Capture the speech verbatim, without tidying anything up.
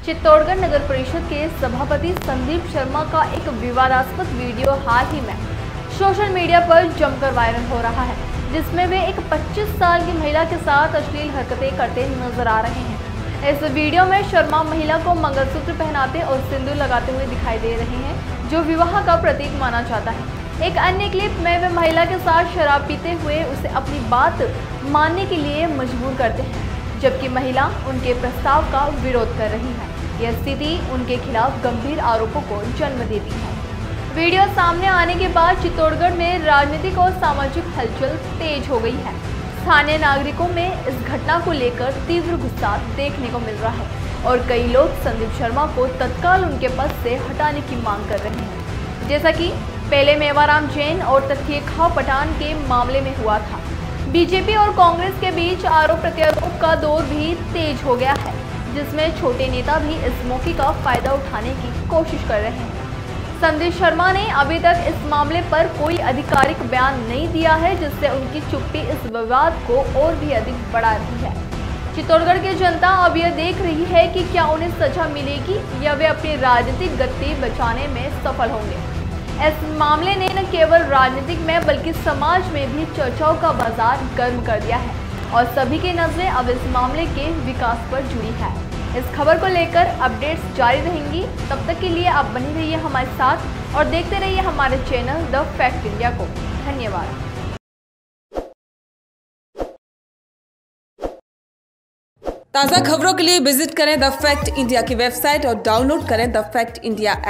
चित्तौड़गढ़ नगर परिषद के सभापति संदीप शर्मा का एक विवादास्पद वीडियो हाल ही में सोशल मीडिया पर जमकर वायरल हो रहा है, जिसमें वे एक पच्चीस साल की महिला के साथ अश्लील हरकतें करते नजर आ रहे हैं। इस वीडियो में शर्मा महिला को मंगलसूत्र पहनाते और सिंदूर लगाते हुए दिखाई दे रहे हैं, जो विवाह का प्रतीक माना जाता है। एक अन्य क्लिप में वे महिला के साथ शराब पीते हुए उसे अपनी बात मानने के लिए मजबूर करते हैं, जबकि महिला उनके प्रस्ताव का विरोध कर रही है। यह स्थिति उनके खिलाफ गंभीर आरोपों को जन्म देती है। वीडियो सामने आने के बाद चित्तौड़गढ़ में राजनीतिक और सामाजिक हलचल तेज हो गई है। स्थानीय नागरिकों में इस घटना को लेकर तीव्र गुस्सा देखने को मिल रहा है और कई लोग संदीप शर्मा को तत्काल उनके पद से हटाने की मांग कर रहे हैं, जैसा कि पहले मेवाराम जैन और तथ्य खाव पठान के मामले में हुआ था। बीजेपी और कांग्रेस के बीच आरोप प्रत्यारोप का दौर भी तेज हो गया है, जिसमें छोटे नेता भी इस मौके का फायदा उठाने की कोशिश कर रहे हैं। संदीप शर्मा ने अभी तक इस मामले पर कोई आधिकारिक बयान नहीं दिया है, जिससे उनकी चुप्पी इस विवाद को और भी अधिक बढ़ा रही है। चित्तौड़गढ़ की जनता अब यह देख रही है कि क्या उन्हें सजा मिलेगी या वे अपनी राजनीतिक गति बचाने में सफल होंगे। इस मामले ने न केवल राजनीतिक में बल्कि समाज में भी चर्चाओं का बाजार गर्म कर दिया है और सभी की नजरें अब इस मामले के विकास पर जुड़ी है। इस खबर को लेकर अपडेट्स जारी रहेंगी। तब तक के लिए आप बने रहिए हमारे साथ और देखते रहिए हमारे चैनल द फैक्ट इंडिया को। धन्यवाद। ताज़ा खबरों के लिए विजिट करें द फैक्ट इंडिया की वेबसाइट और डाउनलोड करें द फैक्ट इंडिया ऐप।